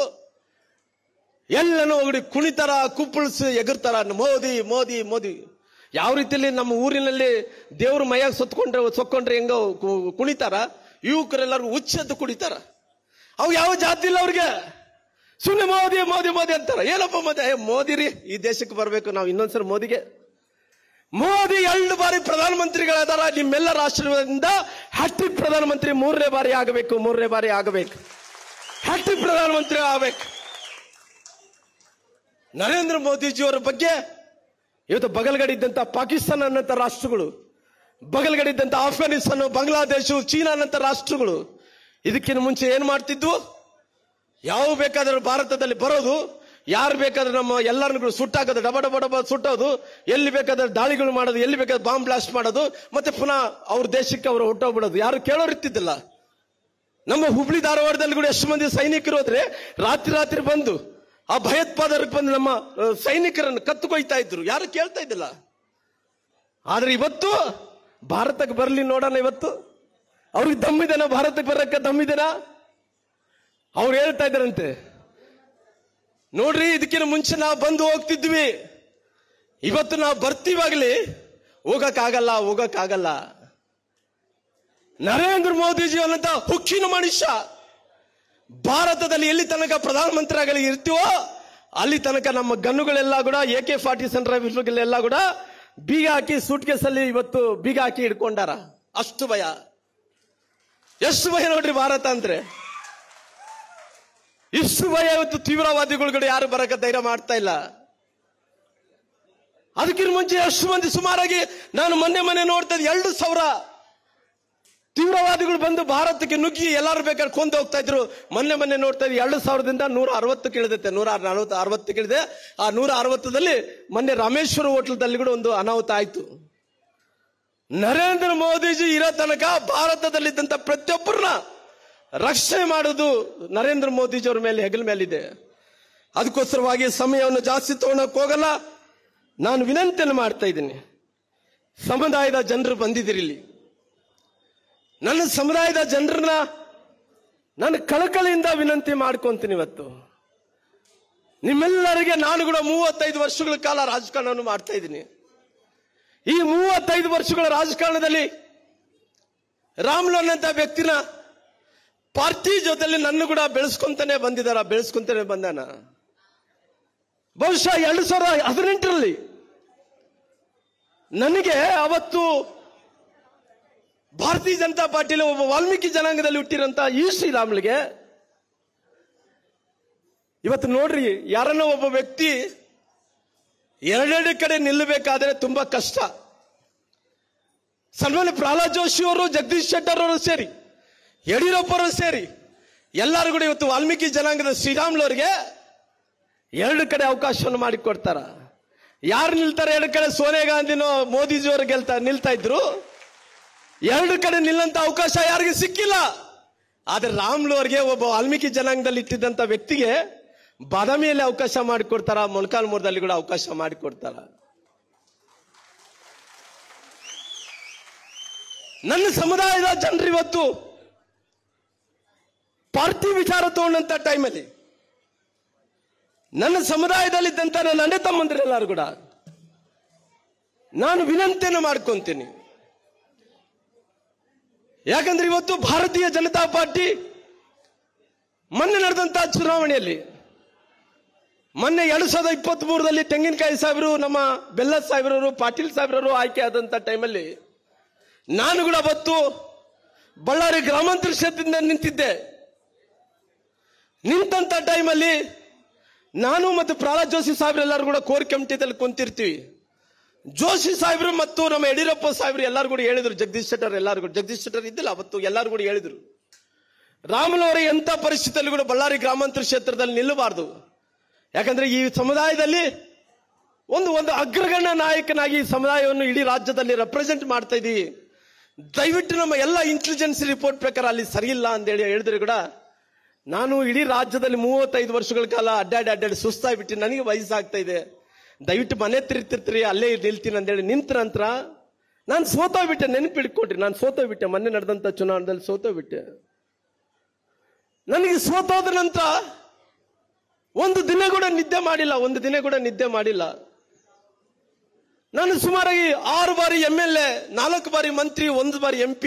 ಎಲ್ಲನೂ ಹೋಗಿ ಕುಣಿತಾರ, ಕುಪ್ಪಳಿಸಿ ಎಗರ್ತಾರ, ಮೋದಿ ಮೋದಿ ಮೋದಿ. ಯಾವ ರೀತಿಯಲ್ಲಿ ನಮ್ಮ ಊರಿನಲ್ಲಿ ದೇವ್ರ ಮೈಯಾಗ ಸೊಕ್ಕೊಂಡ್ರೆ ಹೆಂಗ ಕುಣಿತಾರ, ಯುವಕರೆಲ್ಲರೂ ಹುಚ್ಚೆದ್ದು ಕುಣಿತಾರ. ಅವು ಯಾವ ಜಾತಿ ಇಲ್ಲ ಅವ್ರಿಗೆ, ಸುಮ್ಮನೆ ಮೋದಿ ಮೋದಿ ಮೋದಿ ಅಂತಾರ. ಏನಪ್ಪ ಮೋದಿ ರೀ, ಈ ದೇಶಕ್ಕೆ ಬರಬೇಕು ನಾವು ಇನ್ನೊಂದ್ಸಲ ಮೋದಿಗೆ. ಮೋದಿ 2 ಬಾರಿ ಪ್ರಧಾನಮಂತ್ರಿಗಳಾದಾರ, ನಿಮ್ಮೆಲ್ಲರ ಆಶೀರ್ವಾದದಿಂದ ಹ್ಯಾಟ್ರಿಕ್ ಪ್ರಧಾನಮಂತ್ರಿ 3ನೇ ಬಾರಿ ಆಗಬೇಕು, 3ನೇ ಬಾರಿ ಆಗಬೇಕು, ಹ್ಯಾಟ್ರಿಕ್ ಪ್ರಧಾನಮಂತ್ರಿ ಆಗಬೇಕು. ನರೇಂದ್ರ ಮೋದಿಜಿಯವರ ಬಗ್ಗೆ ಇವತ್ತು ಬಗಲ್ಗಡೆ ಇದ್ದಂತ ಪಾಕಿಸ್ತಾನ ಅನ್ನಂತ ರಾಷ್ಟ್ರಗಳು, ಬಗಲ್ಗಡೆ ಇದ್ದಂತ ಆಫ್ಘಾನಿಸ್ತಾನ, ಬಾಂಗ್ಲಾದೇಶ, ಚೀನಾ ಅನ್ನಂತ ರಾಷ್ಟ್ರಗಳು ಇದಕ್ಕಿಂತ ಮುಂಚೆ ಏನ್ ಮಾಡ್ತಿದ್ವು, ಯಾವ ಬೇಕಾದರೂ ಭಾರತದಲ್ಲಿ ಬರೋದು, ಯಾರು ಬೇಕಾದ್ರೆ ನಮ್ಮ ಎಲ್ಲರನ್ನು ಸುಟ್ಟಾಕೋದು, ಡಬ ಡಬ ಡಬ ಸುಟ್ಟೋದು, ಎಲ್ಲಿ ಬೇಕಾದ್ರೆ ದಾಳಿಗಳು ಮಾಡೋದು, ಎಲ್ಲಿ ಬೇಕಾದ್ರೆ ಬಾಂಬ್ ಬ್ಲಾಸ್ಟ್ ಮಾಡೋದು, ಮತ್ತೆ ಪುನಃ ಅವ್ರ ದೇಶಕ್ಕೆ ಅವರು ಹೊಟ್ಟೋಗ್ಬಿಡೋದು. ಯಾರು ಕೇಳೋರು ಇರ್ತಿದ್ದಿಲ್ಲ. ನಮ್ಮ ಹುಬ್ಳಿ ಧಾರವಾಡದಲ್ಲಿ ಕೂಡ ಎಷ್ಟು ಮಂದಿ ಸೈನಿಕರು ಹೋದ್ರೆ ರಾತ್ರಿ ಬಂದು ಆ ಭಯೋತ್ಪಾದಕರಿಗೆ ಬಂದು ನಮ್ಮ ಸೈನಿಕರನ್ನು ಕತ್ತುಕೊಯ್ತಾ ಇದ್ರು. ಯಾರು ಕೇಳ್ತಾ ಇದ್ದಿಲ್ಲ. ಆದ್ರೆ ಇವತ್ತು ಭಾರತಕ್ಕೆ ಬರಲಿ ನೋಡೋಣ. ಇವತ್ತು ಅವ್ರಿಗೆ ದಮ್ಮಿದೆನ? ಭಾರತಕ್ಕೆ ಬರಕ್ಕೆ ದಮ್ಮಿದೆನ? ಅವ್ರು ಹೇಳ್ತಾ ಇದ್ದಾರಂತೆ, ನೋಡ್ರಿ ಇದಕ್ಕಿಂತ ಮುಂಚೆ ನಾವು ಬಂದು ಹೋಗ್ತಿದ್ವಿ, ಇವತ್ತು ನಾವು ಬರ್ತೀವಾಗ್ಲಿ ಹೋಗಕ್ಕಾಗಲ್ಲ. ನರೇಂದ್ರ ಮೋದಿಜಿ ಅನ್ನಂತ ಹುಕ್ಕಿನ ಮನುಷ್ಯ ಭಾರತದಲ್ಲಿ ಎಲ್ಲಿ ತನಕ ಪ್ರಧಾನಮಂತ್ರಿ ಆಗಲಿ ಇರ್ತೀವೋ ಅಲ್ಲಿ ತನಕ ನಮ್ಮ ಗನ್ನುಗಳೆಲ್ಲ ಕೂಡ AK-47 ರೈಫಲ್ಗಳೆಲ್ಲ ಕೂಡ ಬೀಗ ಹಾಕಿ ಸೂಟ್ ಕೇಸಲ್ಲಿ ಇವತ್ತು ಬೀಗ ಹಾಕಿ ಹಿಡ್ಕೊಂಡಾರ. ಅಷ್ಟು ಭಯ, ಎಷ್ಟು ಭಯ ನೋಡ್ರಿ ಭಾರತ ಅಂದ್ರೆ. ಇಷ್ಟು ಭಯ ಇವತ್ತು ತೀವ್ರವಾದಿಗಳು ಯಾರು ಬರಕ ಧೈರ್ಯ ಮಾಡ್ತಾ ಇಲ್ಲ. ಅದಕ್ಕಿಂತ ಮುಂಚೆ ಎಷ್ಟು ಮಂದಿ ಸುಮಾರಾಗಿ ನಾನು ಮೊನ್ನೆ ನೋಡ್ತಾ ಇದ್ದೆ, 2,000 ತೀವ್ರವಾದಿಗಳು ಬಂದು ಭಾರತಕ್ಕೆ ನುಗ್ಗಿ ಎಲ್ಲಾರು ಬೇಕಾದ್ರೆ ಕೊಂದು ಹೋಗ್ತಾ ಇದ್ರು. ಮೊನ್ನೆ ನೋಡ್ತಾ ಇದ್ದೆ 2,000ದಿಂದ 160 ಇಳಿದೈತೆ, 160 ಇಳಿದೆ. ಆ 160ದಲ್ಲಿ ಮೊನ್ನೆ ರಾಮೇಶ್ವರ ಹೋಟೆಲ್ದಲ್ಲಿ ಕೂಡ ಒಂದು ಅನಾಹುತ ಆಯ್ತು. ನರೇಂದ್ರ ಮೋದಿಜಿ ಇರೋ ತನಕ ಭಾರತದಲ್ಲಿದ್ದಂತ ಪ್ರತಿಯೊಬ್ಬರನ್ನ ರಕ್ಷಣೆ ಮಾಡೋದು ನರೇಂದ್ರ ಮೋದಿಜಿ ಅವ್ರ ಮೇಲೆ ಹೆಗಲ ಮೇಲಿದೆ. ಅದಕ್ಕೋಸ್ಕರವಾಗಿ ಸಮಯವನ್ನು ಜಾಸ್ತಿ ತಗೊಳಕ್ ಹೋಗಲ್ಲ. ನಾನು ವಿನಂತಿಯನ್ನು ಮಾಡ್ತಾ ಇದ್ದೀನಿ, ಸಮುದಾಯದ ಜನರು ಬಂದಿದ್ದೀರಿ ಇಲ್ಲಿ, ನನ್ನ ಸಮುದಾಯದ ಜನರನ್ನ ನಾನು ಕಳಕಳಿಯಿಂದ ವಿನಂತಿ ಮಾಡ್ಕೊಂತೀನಿ. ಇವತ್ತು ನಿಮ್ಮೆಲ್ಲರಿಗೆ ನಾನು ಕೂಡ 35 ವರ್ಷಗಳ ಕಾಲ ರಾಜಕಾರಣವನ್ನು ಮಾಡ್ತಾ ಇದ್ದೀನಿ. ಈ 35 ವರ್ಷಗಳ ರಾಜಕಾರಣದಲ್ಲಿ ರಾಮುಲು ಅನ್ನಂತ ವ್ಯಕ್ತಿನ ಪಾರ್ಟಿ ಜೊತೆಲಿ ನನ್ನ ಕೂಡ ಬೆಳೆಸ್ಕೊಂತಾನೆ ಬಂದಾನ. ಬಹುಶಃ 2018ರಲ್ಲಿ ನನಗೆ ಅವತ್ತು ಭಾರತೀಯ ಜನತಾ ಪಾರ್ಟಿಯಲ್ಲಿ ಒಬ್ಬ ವಾಲ್ಮೀಕಿ ಜನಾಂಗದಲ್ಲಿ ಹುಟ್ಟಿರಂತ ಈ ಶ್ರೀರಾಮುಲುಗೆ ಇವತ್ತು ನೋಡ್ರಿ, ಯಾರನ್ನ ಒಬ್ಬ ವ್ಯಕ್ತಿ ಎರಡೆರಡು ಕಡೆ ನಿಲ್ಲಬೇಕಾದ್ರೆ ತುಂಬಾ ಕಷ್ಟ. ಸನ್ಮಾನ್ಯ ಪ್ರಹ್ಲಾದ್ ಜೋಶಿ ಅವರು, ಜಗದೀಶ್ ಶೆಟ್ಟರ್ ಅವರು ಸೇರಿ, ಯಡಿಯೂರಪ್ಪ ಅವರು ಸೇರಿ ಎಲ್ಲರೂ ಕೂಡ ಇವತ್ತು ವಾಲ್ಮೀಕಿ ಜನಾಂಗದ ಶ್ರೀರಾಮುಲು ಅವರಿಗೆ 2 ಕಡೆ ಅವಕಾಶವನ್ನು ಮಾಡಿಕೊಡ್ತಾರ. ಯಾರು ನಿಲ್ತಾರೆ 2 ಕಡೆ? ಸೋನಿಯಾ ಗಾಂಧಿನೋ ಮೋದಿಜಿ ಅವರು ನಿಲ್ತಾ ಇದ್ರು. 2 ಕಡೆ ನಿಲ್ಲಂತ ಅವಕಾಶ ಯಾರಿಗೆ ಸಿಕ್ಕಿಲ್ಲ. ಆದ್ರೆ ರಾಮುಲು ಅವರಿಗೆ, ಒಬ್ಬ ವಾಲ್ಮೀಕಿ ಜನಾಂಗದಲ್ಲಿ ಇಟ್ಟಿದ್ದಂತ ವ್ಯಕ್ತಿಗೆ ಬಾದಾಮಿಯಲ್ಲಿ ಅವಕಾಶ ಮಾಡಿಕೊಡ್ತಾರ, ಮೊಳಕಾಲ್ಮೂರದಲ್ಲಿ ಕೂಡ ಅವಕಾಶ ಮಾಡಿಕೊಡ್ತಾರ. ನನ್ನ ಸಮುದಾಯದ ಜನರು ಇವತ್ತು ಪಾರ್ಟಿ ವಿಚಾರ ತಗೊಂಡಂತ ಟೈಮಲ್ಲಿ ನನ್ನ ಸಮುದಾಯದಲ್ಲಿದ್ದಂತ ನನ್ನ ಅಣ್ಣ ತಮ್ಮಂದಿರೆಲ್ಲರೂ ಕೂಡ ನಾನು ವಿನಂತಿಯನ್ನು ಮಾಡ್ಕೊಂತೀನಿ. ಯಾಕಂದ್ರೆ ಇವತ್ತು ಭಾರತೀಯ ಜನತಾ ಪಾರ್ಟಿ ಮೊನ್ನೆ ನಡೆದಂತಹ ಚುನಾವಣೆಯಲ್ಲಿ, ಮೊನ್ನೆ 2023ರಲ್ಲಿ ತೆಂಗಿನಕಾಯಿ ಸಾಹೇಬರು, ನಮ್ಮ ಬೆಲ್ಲ ಸಾಹೇಬ್ರವರು, ಪಾಟೀಲ್ ಸಾಹೇಬ್ರವರು ಆಯ್ಕೆ ಆದಂತ ಟೈಮಲ್ಲಿ ನಾನು ಕೂಡ ಅವತ್ತು ಬಳ್ಳಾರಿ ಗ್ರಾಮಾಂತರ ಕ್ಷೇತ್ರದಿಂದ ನಿಂತಿದ್ದೆ. ನಿಂತಂತ ಟೈಮಲ್ಲಿ ನಾನು ಮತ್ತು ಪ್ರಹ್ಲಾದ್ ಜೋಶಿ ಸಾಹೇಬ್ರೆಲ್ಲರೂ ಕೂಡ ಕೋರ್ ಕಮಿಟಿದಲ್ಲಿ ಕುಂತಿರ್ತೀವಿ. ಜೋಶಿ ಸಾಹೇಬ್ರು ಮತ್ತು ನಮ್ಮ ಯಡಿಯೂರಪ್ಪ ಸಾಹೇಬ್ರು ಎಲ್ಲರೂ ಕೂಡ ಹೇಳಿದ್ರು, ಜಗದೀಶ್ ಶೆಟ್ಟರ್ ಇದ್ದಿಲ್ಲ ಅವತ್ತು, ಎಲ್ಲರೂ ಕೂಡ ಹೇಳಿದ್ರು, ರಾಮುಲು ಅವರ ಎಂತ ಪರಿಸ್ಥಿತಿಯಲ್ಲಿ ಕೂಡ ಬಳ್ಳಾರಿ ಗ್ರಾಮಾಂತರ ಕ್ಷೇತ್ರದಲ್ಲಿ ನಿಲ್ಲಬಾರದು. ಯಾಕಂದ್ರೆ ಈ ಸಮುದಾಯದಲ್ಲಿ ಒಂದು ಅಗ್ರಗಣ್ಯ ನಾಯಕನಾಗಿ ಈ ಸಮುದಾಯವನ್ನು ಇಡೀ ರಾಜ್ಯದಲ್ಲಿ ರೆಪ್ರೆಸೆಂಟ್ ಮಾಡ್ತಾ ಇದ್ದೀವಿ. ದಯವಿಟ್ಟು ನಮ್ಮ ಎಲ್ಲ ಇಂಟೆಲಿಜೆನ್ಸ್ ರಿಪೋರ್ಟ್ ಪ್ರಕಾರ ಅಲ್ಲಿ ಸರಿ ಇಲ್ಲ ಅಂತ ಹೇಳಿದ್ರೆ ಕೂಡ, ನಾನು ಇಡೀ ರಾಜ್ಯದಲ್ಲಿ 35 ವರ್ಷಗಳ ಕಾಲ ಅಡ್ಡಾಡಿ ಸುಸ್ತಾಗ್ಬಿಟ್ಟು ನನಗೆ ವಯಸ್ಸಾಗ್ತಾ ಇದೆ, ದಯವಿಟ್ಟು ಮನೆ ತಿರ್ತಿರ್ತೀರಿ, ಅಲ್ಲೇ ನಿಲ್ತೀನಿ ಅಂತೇಳಿ ನಿಂತ ನಂತರ ನಾನು ಸೋತೋಗ್ಬಿಟ್ಟೆ. ನೆನಪಿಡ್ಕೊಟ್ರಿ, ನಾನು ಸೋತೋಗ್ಬಿಟ್ಟೆ. ಮೊನ್ನೆ ನಡೆದಂತ ಚುನಾವಣೆಯಲ್ಲಿ ಸೋತೋಗ್ಬಿಟ್ಟೆ. ನನಗೆ ಸೋತೋದ ನಂತರ ಒಂದು ದಿನ ಕೂಡ ನಿದ್ದೆ ಮಾಡಿಲ್ಲ. ನಾನು ಸುಮಾರಾಗಿ 6 ಬಾರಿ MLA, 4 ಬಾರಿ ಮಂತ್ರಿ, 1 ಬಾರಿ MP.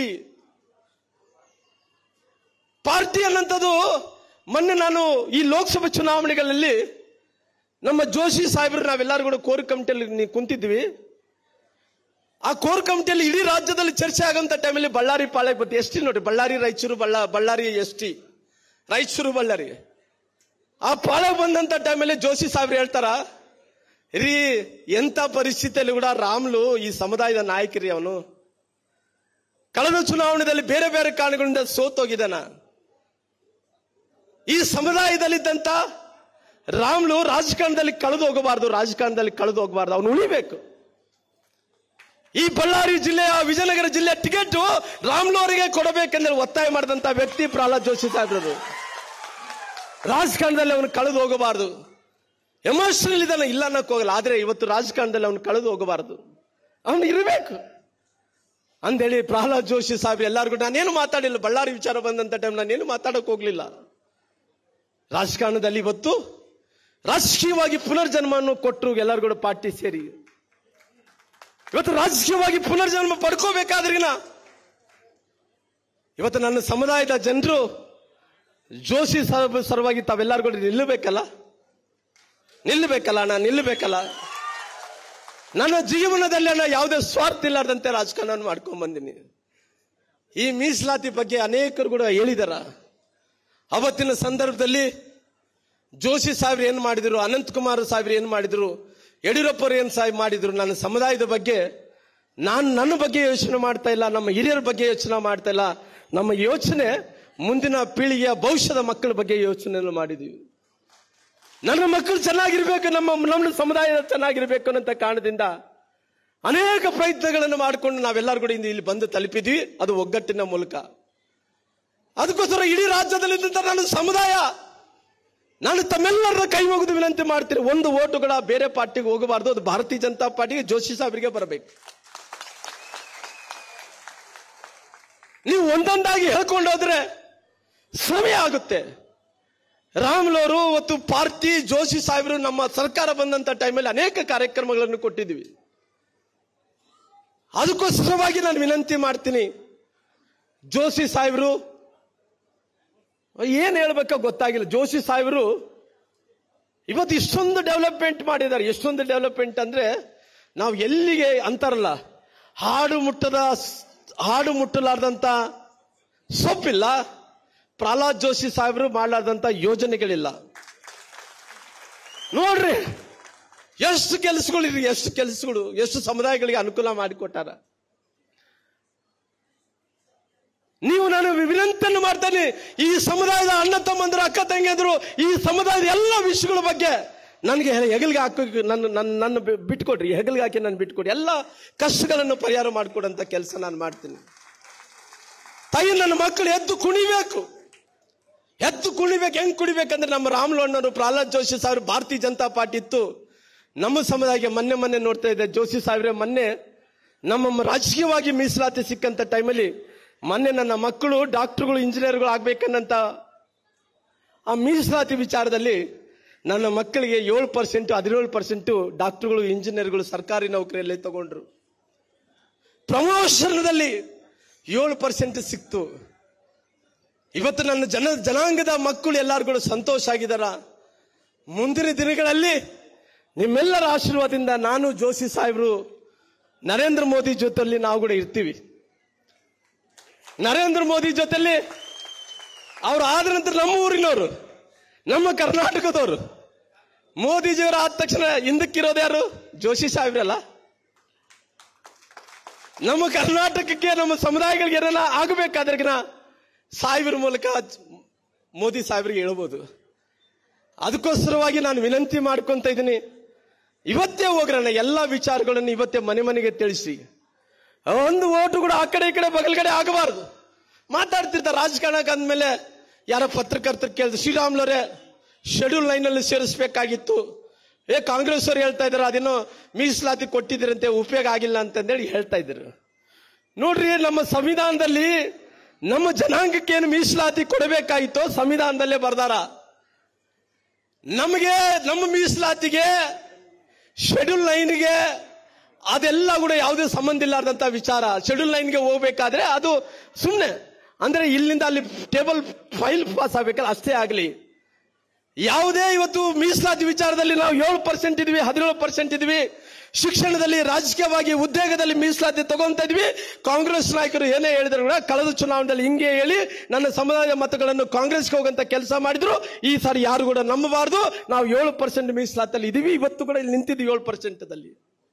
ಪಾರ್ಟಿ ಅನ್ನಂಥದ್ದು ಮೊನ್ನೆ ನಾನು ಈ ಲೋಕಸಭಾ ಚುನಾವಣೆಗಳಲ್ಲಿ ನಮ್ಮ ಜೋಶಿ ಸಾಹೇಬ್ರು ನಾವೆಲ್ಲರೂ ಕೂಡ ಕೋರ್ ಕಮಿಟಿಯಲ್ಲಿ ಕುಂತಿದ್ವಿ. ಆ ಕೋರ್ ಕಮಿಟಿಯಲ್ಲಿ ಇಡೀ ರಾಜ್ಯದಲ್ಲಿ ಚರ್ಚೆ ಆಗಂತ ಟೈಮಲ್ಲಿ ಬಳ್ಳಾರಿ ಪಾಳ್ಯಕ್ಕೆ ಬಂತು. ಎಸ್ಟಿ ನೋಡ್ರಿ, ಬಳ್ಳಾರಿ ರಾಯಚೂರು, ಬಳ್ಳಾರಿ ST, ರಾಯಚೂರು ಬಳ್ಳಾರಿ. ಆ ಪಾಳ್ಯಕ್ಕೆ ಬಂದಂತ ಟೈಮಲ್ಲಿ ಜೋಶಿ ಸಾಹೇಬ್ರು ಹೇಳ್ತಾರ, ರೀ ಎಂತ ಪರಿಸ್ಥಿತಿಯಲ್ಲಿ ಕೂಡ ರಾಮುಲು ಈ ಸಮುದಾಯದ ನಾಯಕರಿ, ಅವನು ಕಳೆದ ಚುನಾವಣೆಯಲ್ಲಿ ಬೇರೆ ಬೇರೆ ಕಾರಣಗಳಿಂದ ಸೋತೋಗಿದ್ದಾನ. ಈ ಸಮುದಾಯದಲ್ಲಿದ್ದಂತ ರಾಮ್ಲು ರಾಜಕಾರಣದಲ್ಲಿ ಕಳೆದು ಹೋಗಬಾರ್ದು, ಅವನು ಉಳಿಬೇಕು. ಈ ಬಳ್ಳಾರಿ ಜಿಲ್ಲೆಯ ವಿಜಯನಗರ ಜಿಲ್ಲೆಯ ಟಿಕೆಟ್ ರಾಮ್ಲು ಅವರಿಗೆ ಕೊಡಬೇಕೆಂದ್ರೆ ಒತ್ತಾಯ ಮಾಡಿದಂತ ವ್ಯಕ್ತಿ ಪ್ರಹ್ಲಾದ್ ಜೋಶಿ ಸಾಹೇಬ್ರದು. ರಾಜಕಾರಣದಲ್ಲಿ ಅವನು ಕಳೆದು ಹೋಗಬಾರದು. ಎಮೋಷನಲ್ ಇದನ್ನ ಇಲ್ಲ ಅನ್ನಕ್ ಹೋಗಲ್ಲ, ಆದ್ರೆ ಇವತ್ತು ರಾಜಕಾರಣದಲ್ಲಿ ಅವನು ಕಳೆದು ಹೋಗಬಾರದು, ಅವನು ಇರಬೇಕು ಅಂದೇಳಿ ಪ್ರಹ್ಲಾದ್ ಜೋಶಿ ಸಾಹೇಬ್ ಎಲ್ಲರಿಗೂ ನಾನೇನು ಮಾತಾಡಿಲ್ಲ. ಬಳ್ಳಾರಿ ವಿಚಾರ ಬಂದಂತ ಟೈಮ್ ನಾನೇನು ಮಾತಾಡಕ್ ಹೋಗ್ಲಿಲ್ಲ. ರಾಜಕಾರಣದಲ್ಲಿ ಇವತ್ತು ರಾಜಕೀಯವಾಗಿ ಪುನರ್ಜನ್ಮವನ್ನು ಕೊಟ್ಟರು ಎಲ್ಲರಿಗೂ ಪಾರ್ಟಿ ಸೇರಿ. ಇವತ್ತು ರಾಜಕೀಯವಾಗಿ ಪುನರ್ಜನ್ಮ ಪಡ್ಕೋಬೇಕಾದ್ರಿಗಿನ ಇವತ್ತು ನನ್ನ ಸಮುದಾಯದ ಜನರು ಜೋಶಿ ಸಾಹೇಬ್ ಸಲುವಾಗಿ ತಾವೆಲ್ಲರಿಗೂ ನಿಲ್ಲಬೇಕಲ್ಲ. ನಾನು ನಿಲ್ಲಬೇಕಲ್ಲ. ನನ್ನ ಜೀವನದಲ್ಲಿ ಯಾವುದೇ ಸ್ವಾರ್ಥ ಇಲ್ಲಾರ್ದಂತೆ ರಾಜಕಾರಣ ಮಾಡ್ಕೊಂಡ್ ಬಂದಿನಿ. ಈ ಮೀಸಲಾತಿ ಬಗ್ಗೆ ಅನೇಕರು ಕೂಡ ಹೇಳಿದಾರ. ಅವತ್ತಿನ ಸಂದರ್ಭದಲ್ಲಿ ಜೋಶಿ ಸಾಹೇಬ್ರು ಏನ್ ಮಾಡಿದ್ರು, ಅನಂತಕುಮಾರ್ ಸಾಹೇಬ್ರು ಏನ್ ಮಾಡಿದ್ರು, ಯಡಿಯೂರಪ್ಪರು ಏನ್ ಸಾಹೇಬ್ ಮಾಡಿದ್ರು, ನನ್ನ ಸಮುದಾಯದ ಬಗ್ಗೆ ನನ್ನ ಬಗ್ಗೆ ಯೋಚನೆ ಮಾಡ್ತಾ ಇಲ್ಲ, ನಮ್ಮ ಹಿರಿಯರ ಬಗ್ಗೆ ಯೋಚನೆ ಮಾಡ್ತಾ ಇಲ್ಲ. ನಮ್ಮ ಯೋಚನೆ ಮುಂದಿನ ಪೀಳಿಗೆಯ ಭವಿಷ್ಯದ ಮಕ್ಕಳ ಬಗ್ಗೆ ಯೋಚನೆ ಮಾಡಿದೀವಿ. ನನ್ನ ಮಕ್ಕಳು ಚೆನ್ನಾಗಿರ್ಬೇಕು, ನಮ್ಮ ಸಮುದಾಯ ಚೆನ್ನಾಗಿರ್ಬೇಕು ಅನ್ನೋ ಕಾರಣದಿಂದ ಅನೇಕ ಪ್ರಯತ್ನಗಳನ್ನು ಮಾಡಿಕೊಂಡು ನಾವೆಲ್ಲರೂ ಕೂಡ ಇಲ್ಲಿ ಬಂದು ತಲುಪಿದ್ವಿ. ಅದು ಒಗ್ಗಟ್ಟಿನ ಮೂಲಕ. ಅದಕ್ಕೋಸ್ಕರ ಇಡೀ ರಾಜ್ಯದಲ್ಲಿದ್ದಂತ ನನ್ನ ಸಮುದಾಯ, ನಾನು ತಮ್ಮೆಲ್ಲರ ಕೈ ಮುಗಿದು ವಿನಂತಿ ಮಾಡ್ತೀನಿ, ಒಂದು ಓಟುಗಳ ಬೇರೆ ಪಾರ್ಟಿಗೆ ಹೋಗಬಾರ್ದು, ಅದು ಭಾರತೀಯ ಜನತಾ ಪಾರ್ಟಿಗೆ ಜೋಶಿ ಸಾಹೇಬರಿಗೆ ಬರಬೇಕು. ನೀವು ಒಂದೊಂದಾಗಿ ಹೇಳ್ಕೊಂಡು ಹೋದ್ರೆ ಸಮಯ ಆಗುತ್ತೆ. ರಾಮ್ಲವರು ಮತ್ತು ಪಾರ್ಟಿ ಜೋಶಿ ಸಾಹೇಬರು ನಮ್ಮ ಸರ್ಕಾರ ಬಂದಂತ ಟೈಮಲ್ಲಿ ಅನೇಕ ಕಾರ್ಯಕ್ರಮಗಳನ್ನು ಕೊಟ್ಟಿದ್ವಿ. ಅದಕ್ಕೋಸ್ಕರವಾಗಿ ನಾನು ವಿನಂತಿ ಮಾಡ್ತೀನಿ, ಜೋಶಿ ಸಾಹೇಬರು ಏನ್ ಹೇಳ್ಬೇಕೋ ಗೊತ್ತಾಗಿಲ್ಲ. ಜೋಶಿ ಸಾಹೇಬರು ಇವತ್ತು ಇಷ್ಟೊಂದು ಡೆವಲಪ್ಮೆಂಟ್ ಮಾಡಿದ್ದಾರೆ. ಎಷ್ಟೊಂದು ಡೆವಲಪ್ಮೆಂಟ್ ಅಂದ್ರೆ ನಾವು ಎಲ್ಲಿಗೆ ಅಂತಾರಲ್ಲ, ಹಾಡು ಮುಟ್ಟಲಾರ್ದಂತ ಸೊಪ್ಪಿಲ್ಲ. ಪ್ರಹ್ಲಾದ್ ಜೋಶಿ ಸಾಹೇಬರು ಮಾಡಲಾರ್ದಂತ ಯೋಜನೆಗಳಿಲ್ಲ. ನೋಡ್ರಿ ಎಷ್ಟು ಕೆಲಸಗಳಿರಿ, ಎಷ್ಟು ಸಮುದಾಯಗಳಿಗೆ ಅನುಕೂಲ ಮಾಡಿಕೊಟ್ಟಾರ. ನೀವು ನಾನು ವಿನಂತಿಯನ್ನು ಮಾಡ್ತೇನೆ, ಈ ಸಮುದಾಯದ ಅಣ್ಣ ತಮ್ಮಂದರು, ಅಕ್ಕ ತಂಗಿಯಂದರು, ಈ ಸಮುದಾಯದ ಎಲ್ಲ ವಿಷಯಗಳ ಬಗ್ಗೆ ನನಗೆ ಹೆಗಲಿಗೆ ಹಾಕಿ ನನ್ನ ಬಿಟ್ಕೊಡ್ರಿ, ಹೆಗಲಿಗೆ ಹಾಕಿ ನಾನು ಬಿಟ್ಕೊಡಿ. ಎಲ್ಲ ಕಷ್ಟಗಳನ್ನು ಪರಿಹಾರ ಮಾಡಿಕೊಡಂತ ಕೆಲಸ ನಾನು ಮಾಡ್ತೀನಿ. ತಾಯಿ, ನನ್ನ ಮಕ್ಕಳು ಎದ್ದು ಕುಣಿಬೇಕು. ಹೆಂಗ್ ಕುಣಿಬೇಕಂದ್ರೆ ನಮ್ಮ ರಾಮ್ಲು ಅಣ್ಣವರು, ಪ್ರಹ್ಲಾದ್ ಜೋಶಿ ಸಾಹೇಬ್ ಭಾರತೀಯ ಜನತಾ ಪಾರ್ಟಿ ಇತ್ತು. ನಮ್ಮ ಸಮುದಾಯಕ್ಕೆ ಮೊನ್ನೆ ನೋಡ್ತಾ ಇದ್ದೆ, ಜೋಶಿ ಸಾಹೇಬ್ರೆ ಮೊನ್ನೆ ನಮ್ಮ ರಾಜಕೀಯವಾಗಿ ಮೀಸಲಾತಿ ಸಿಕ್ಕಂತ ಟೈಮಲ್ಲಿ ಮೊನ್ನೆ ನನ್ನ ಮಕ್ಕಳು ಡಾಕ್ಟರ್ಗಳು, ಇಂಜಿನಿಯರ್ಗಳು ಆಗ್ಬೇಕನ್ನಂತ ಆ ಮೀಸಲಾತಿ ವಿಚಾರದಲ್ಲಿ ನನ್ನ ಮಕ್ಕಳಿಗೆ 7%, 17% ಡಾಕ್ಟರ್ಗಳು, ಇಂಜಿನಿಯರ್ಗಳು ಸರ್ಕಾರಿ ನೌಕರಿಯಲ್ಲಿ ತಗೊಂಡ್ರು. ಪ್ರಮೋಷನ್ದಲ್ಲಿ 7% ಸಿಕ್ತು. ಇವತ್ತು ನನ್ನ ಜನಾಂಗದ ಮಕ್ಕಳು ಎಲ್ಲರೂ ಕೂಡ ಸಂತೋಷ ಆಗಿದಾರ. ಮುಂದಿನ ದಿನಗಳಲ್ಲಿ ನಿಮ್ಮೆಲ್ಲರ ಆಶೀರ್ವಾದದಿಂದ ನಾನು, ಜೋಶಿ ಸಾಹೇಬ್ರು, ನರೇಂದ್ರ ಮೋದಿ ಜೊತೆಯಲ್ಲಿ ನಾವು ಕೂಡ ಇರ್ತೀವಿ. ನರೇಂದ್ರ ಮೋದಿ ಜೊತೆಯಲ್ಲಿ ಅವ್ರು ಆದ ನಂತರ ನಮ್ಮ ಊರಿನವರು, ನಮ್ಮ ಕರ್ನಾಟಕದವರು. ಮೋದಿಜಿಯವರು ಆದ ತಕ್ಷಣ ಹಿಂದಕ್ಕಿರೋದು ಯಾರು? ಜೋಶಿ ಸಾಹೇಬ್ರಲ್ಲ. ನಮ್ಮ ಕರ್ನಾಟಕಕ್ಕೆ, ನಮ್ಮ ಸಮುದಾಯಗಳಿಗೆ ಏನಾರ ಆಗಬೇಕಾದ್ರೆಗಿನ ಸಾಹೇಬ್ರ ಮೂಲಕ ಮೋದಿ ಸಾಹೇಬ್ರಿಗೆ ಹೇಳ್ಬೋದು. ಅದಕ್ಕೋಸ್ಕರವಾಗಿ ನಾನು ವಿನಂತಿ ಮಾಡ್ಕೊಂತ ಇದ್ದೀನಿ, ಇವತ್ತೇ ಹೋಗ್ರಣ್ಣ, ಎಲ್ಲಾ ವಿಚಾರಗಳನ್ನು ಇವತ್ತೇ ಮನೆಗೆ ತಿಳಿಸಿ. ಒಂದು ಓಟು ಕೂಡ ಆ ಕಡೆ ಈ ಕಡೆ ಬಗಲ್ಗಡೆ ಆಗಬಾರ್ದು. ಮಾತಾಡ್ತಿರ್ತಾರೆ ರಾಜಕಾರಣಕ್ಕೆ ಅಂದ್ಮೇಲೆ ಯಾರ ಪತ್ರಕರ್ತರು ಕೇಳಿದ್ರು, ಶ್ರೀರಾಮ್ಲವರೇ ಶೆಡ್ಯೂಲ್ 9 ಸೇರಿಸಬೇಕಾಗಿತ್ತು, ಕಾಂಗ್ರೆಸ್ ಅವರು ಹೇಳ್ತಾ ಇದಾರೆ ಅದೇನೋ ಮೀಸಲಾತಿ ಕೊಟ್ಟಿದ್ರಂತೆ, ಉಪಯೋಗ ಆಗಿಲ್ಲ ಅಂತಂದೇಳಿ ಹೇಳ್ತಾ ಇದ್ರು. ನೋಡ್ರಿ, ನಮ್ಮ ಸಂವಿಧಾನದಲ್ಲಿ ನಮ್ಮ ಜನಾಂಗಕ್ಕೆ ಏನು ಮೀಸಲಾತಿ ಕೊಡಬೇಕಾಗಿತ್ತೋ ಸಂವಿಧಾನದಲ್ಲೇ ಬರ್ದಾರ. ನಮಗೆ ನಮ್ಮ ಮೀಸಲಾತಿಗೆ, ಶೆಡ್ಯೂಲ್ 9ಗೆ ಅದೆಲ್ಲ ಕೂಡ ಯಾವುದೇ ಸಂಬಂಧ ಇಲ್ಲಾರ್ದಂತ ವಿಚಾರ. ಶೆಡ್ಯೂಲ್ 9ಗೆ ಹೋಗ್ಬೇಕಾದ್ರೆ ಅದು ಸುಮ್ಮನೆ ಅಂದ್ರೆ ಇಲ್ಲಿಂದ ಅಲ್ಲಿ ಟೇಬಲ್ ಫೈಲ್ ಪಾಸ್ ಆಗ್ಬೇಕಲ್ಲ, ಅಷ್ಟೇ ಆಗಲಿ. ಯಾವುದೇ ಇವತ್ತು ಮೀಸಲಾತಿ ವಿಚಾರದಲ್ಲಿ ನಾವು 7% ಇದ್ವಿ, 17% ಇದ್ವಿ. ಶಿಕ್ಷಣದಲ್ಲಿ, ರಾಜಕೀಯವಾಗಿ, ಉದ್ಯೋಗದಲ್ಲಿ ಮೀಸಲಾತಿ ತಗೊಂತ ಇದ್ವಿ. ಕಾಂಗ್ರೆಸ್ ನಾಯಕರು ಏನೇ ಹೇಳಿದ್ರು ಕೂಡ ಕಳೆದ ಚುನಾವಣೆಯಲ್ಲಿ ಹಿಂಗೆ ಹೇಳಿ ನನ್ನ ಸಮುದಾಯದ ಮತಗಳನ್ನು ಕಾಂಗ್ರೆಸ್ಗೆ ಹೋಗಂತ ಕೆಲಸ ಮಾಡಿದ್ರು. ಈ ಸಾರಿ ಯಾರು ಕೂಡ ನಂಬಬಾರ್ದು. ನಾವು 7% ಮೀಸಲಾತಿಯಲ್ಲಿ ಇದೀವಿ. ಇವತ್ತು ಕೂಡ ಇಲ್ಲಿ ನಿಂತಿದ್ವಿ 7%ದಲ್ಲಿ.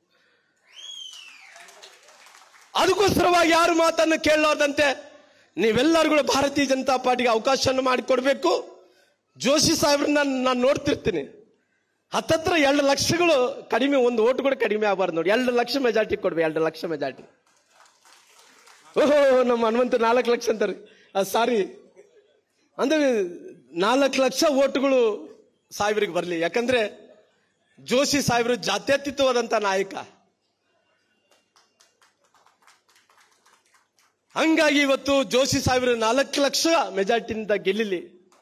ಅದಕ್ಕೋಸ್ಕರವಾಗಿ ಯಾರು ಮಾತನ್ನು ಕೇಳಲಾರ್ದಂತೆ ನೀವೆಲ್ಲರೂ ಕೂಡ ಭಾರತೀಯ ಜನತಾ ಪಾರ್ಟಿಗೆ ಅವಕಾಶವನ್ನು ಮಾಡಿಕೊಡ್ಬೇಕು. ಜೋಶಿ ಸಾಹೇಬ್ರನ್ನ ನಾನು ನೋಡ್ತಿರ್ತೀನಿ, ಹತ್ತತ್ರ 2 ಲಕ್ಷಗಳು ಕಡಿಮೆ, ಒಂದು ಓಟ್ ಕೂಡ ಕಡಿಮೆ ಆಗಬಾರ್ದು ನೋಡಿ. 2 ಲಕ್ಷ ಮೆಜಾರಿಟಿ ಕೊಡ್ಬೇಕು, 2 ಲಕ್ಷ ಮೆಜಾರಿಟಿ. ಓಹೋ, ನಮ್ಮ ಹನುಮಂತ 4 ಲಕ್ಷ ಅಂತಾರೆ, ಸಾರಿ ಅಂದ್ರೆ 4 ಲಕ್ಷ ಓಟ್ಗಳು ಸಾಹೇಬ್ರಿಗೆ ಬರಲಿ. ಯಾಕಂದ್ರೆ ಜೋಶಿ ಸಾಹೇಬರು ಜಾತ್ಯತೀತವಾದಂತ ನಾಯಕ. ಹಂಗಾಗಿ ಇವತ್ತು ಜೋಶಿ ಸಾಹೇಬರು 4 ಲಕ್ಷ ಮೆಜಾರಿಟಿಯಿಂದ ಗೆಲ್ಲಿಲಿ.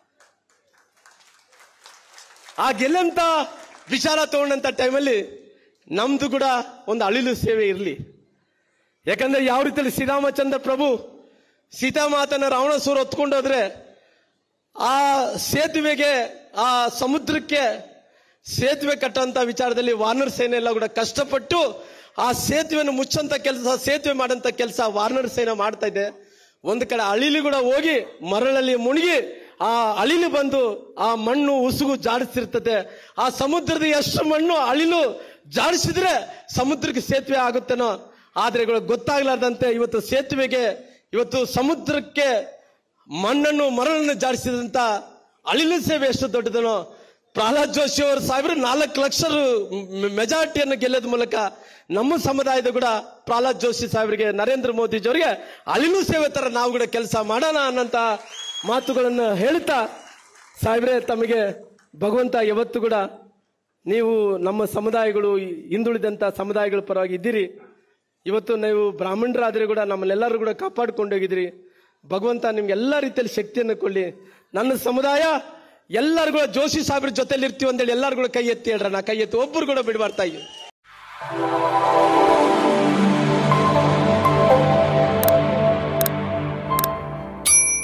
ಆ ಗೆಲ್ಲಂತ ವಿಚಾರ ತಗೊಂಡಂತ ಟೈಮಲ್ಲಿ ನಮ್ದು ಕೂಡ ಒಂದು ಅಳಿಲು ಸೇವೆ ಇರಲಿ. ಯಾಕಂದ್ರೆ ಯಾವ ರೀತಿಯಲ್ಲಿ ಶ್ರೀರಾಮಚಂದ್ರ ಪ್ರಭು ಸೀತಾಮಾತನ ರಾವಣಾಸುರ ಹೊತ್ಕೊಂಡೋದ್ರೆ ಆ ಸೇತುವೆಗೆ, ಆ ಸಮುದ್ರಕ್ಕೆ ಸೇತುವೆ ಕಟ್ಟಂತ ವಿಚಾರದಲ್ಲಿ ವಾನರ್ ಸೇನೆ ಎಲ್ಲ ಕೂಡ ಕಷ್ಟಪಟ್ಟು ಆ ಸೇತುವೆಯನ್ನು ಮುಚ್ಚಂತ ಕೆಲಸ, ಸೇತುವೆ ಮಾಡಂತ ಕೆಲಸ ವಾನರ್ ಸೇನೆ ಮಾಡ್ತಾ ಇದೆ. ಒಂದು ಕಡೆ ಅಳಿಲು ಕೂಡ ಹೋಗಿ ಮರಳಲ್ಲಿ ಮುಳುಗಿ ಆ ಅಳಿಲು ಬಂದು ಆ ಮಣ್ಣು ಉಸುಗು ಜಾಡಿಸಿರ್ತದೆ. ಆ ಸಮುದ್ರದ ಎಷ್ಟು ಮಣ್ಣು ಅಳಿಲು ಜಾಡಿಸಿದ್ರೆ ಸಮುದ್ರಕ್ಕೆ ಸೇತುವೆ ಆಗುತ್ತೇನೋ, ಆದ್ರೆ ಗೊತ್ತಾಗ್ಲಾರ್ದಂತೆ ಇವತ್ತು ಸೇತುವೆಗೆ, ಇವತ್ತು ಸಮುದ್ರಕ್ಕೆ ಮಣ್ಣನ್ನು ಮರಳನ್ನು ಜಾಡಿಸಿದಂತ ಅಳಿಲು ಸೇವೆ ಎಷ್ಟು ದೊಡ್ಡದನೋ. ಪ್ರಹ್ಲಾದ್ ಜೋಶಿ ಅವರು ಸಾಹೇಬರು 4 ಲಕ್ಷ ಮೆಜಾರಿಟಿಯನ್ನು ಗೆಲ್ಲದ ಮೂಲಕ ನಮ್ಮ ಸಮುದಾಯದ ಕೂಡ ಪ್ರಹ್ಲಾದ್ ಜೋಶಿ ಸಾಹೇಬರಿಗೆ, ನರೇಂದ್ರ ಮೋದಿಜಿ ಅವರಿಗೆ ಅಳಿಲು ಸೇವೆ ತರ ನಾವು ಕೂಡ ಕೆಲಸ ಮಾಡೋಣ ಅನ್ನಂತ ಮಾತುಗಳನ್ನು ಹೇಳ್ತಾ, ಸಾಹೇಬ್ರೆ ತಮಗೆ ಭಗವಂತ ಯಾವತ್ತು ಕೂಡ ನೀವು ನಮ್ಮ ಸಮುದಾಯಗಳು, ಹಿಂದುಳಿದಂತ ಸಮುದಾಯಗಳ ಪರವಾಗಿ ಇದ್ದೀರಿ. ಇವತ್ತು ನೀವು ಬ್ರಾಹ್ಮಣರಾದ್ರೆ ಕೂಡ ನಮ್ಮನ್ನೆಲ್ಲರೂ ಕೂಡ ಕಾಪಾಡಿಕೊಂಡೋಗಿದ್ದೀರಿ. ಭಗವಂತ ನಿಮ್ಗೆ ಎಲ್ಲ ರೀತಿಯಲ್ಲಿ ಶಕ್ತಿಯನ್ನು ಕೊಡ್ಲಿ. ನನ್ನ ಸಮುದಾಯ ಎಲ್ಲರೂ ಕೂಡ ಜೋಶಿ ಸಾಹೇಬ್ರ ಜೊತೆಲಿ ಇರ್ತೀವಿ ಅಂತೇಳಿ ಎಲ್ಲರೂ ಕೂಡ ಕೈ ಎತ್ತಿ ಹೇಳ್ರ. ನಾ ಕೈ ಎತ್ತಿ ಒಬ್ಬರು ಕೂಡ ಬಿಡಬಾರ್ತಾ ಇದ್ದೀವಿ.